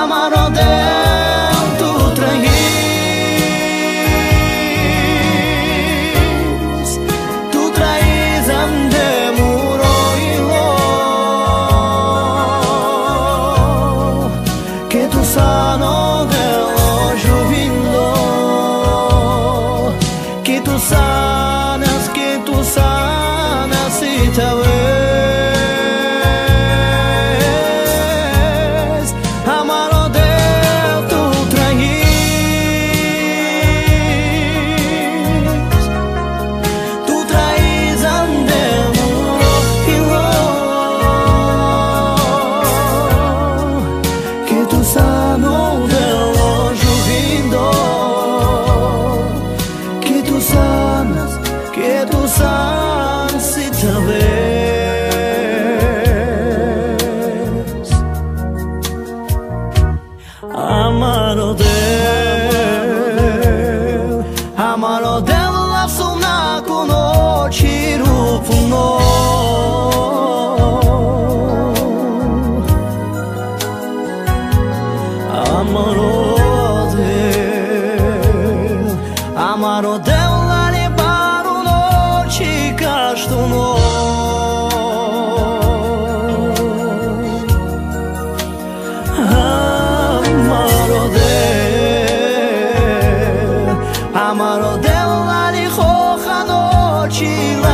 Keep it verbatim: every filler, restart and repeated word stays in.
amaro del tu traís, tu traís ande muro y lo que tu sano de lo llovindo, que tu sanas, que tu sanas y te ves, amaro del tu traís, tu traís ande muro y lo que tu sano de lo llovindo, que tu sanas, que tu sanas y te ves, amaro del, amaro del la sunaku no chirupu no, amaro del, amaro del la libaru no chikastu no, amaro del, amaro del la lijoja no chila